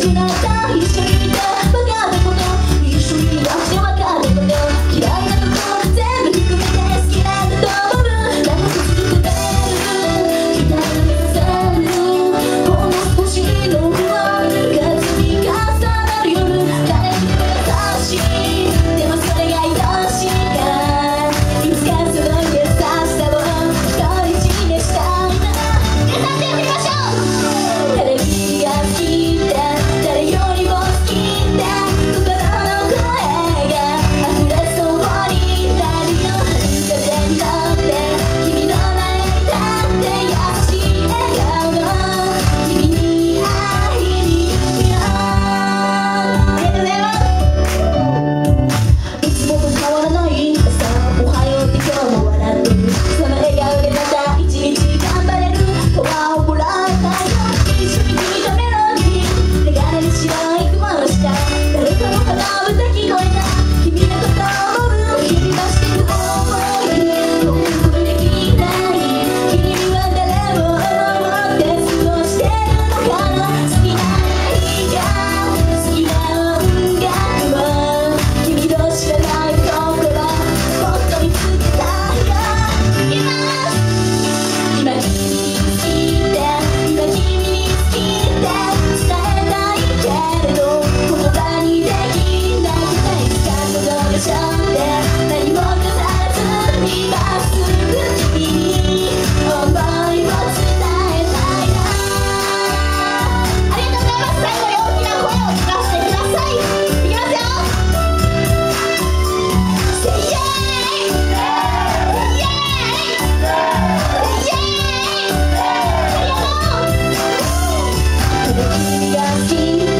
しなった一緒にいたバカなこと一緒にいなくて分かること嫌いなとこ全部含めて好きなんだと思うなんか続けてる期待がさせるほんの少しの不安が積み重なる夜誰にも優しいでもそれが愛しいからいつかその優しさを独り占めしたいな皆さんでやってみましょう誰にが好きだ誰よりも好きだ心の声が溢れそうになるよ風に乗って君の前に立って優しい笑顔の君に会いに行くよありがとうございますいつもと変わらない朝おはようって今日も笑ってるその笑顔でまた一日頑張れるパワーをもらいたいよ一緒に君とメロディー流れる白い雲の下誰かの鼻歌聞こえた君のことを思う響かしてく想いもうこれできない君は誰を思って過ごしてるのかな好きな映画好きな音楽を君の知らないところもっと見つけたいよいきます今君に好きだ今君に好きだ伝えたいけれど言葉にできなくていつか届けちゃって何も語らずにまっすぐ君に想いを伝えたいなありがとうございます最後に大きな声を聞かせてくださいいきますよSay yeah! Yeah! Yeah! ありがとう君が好き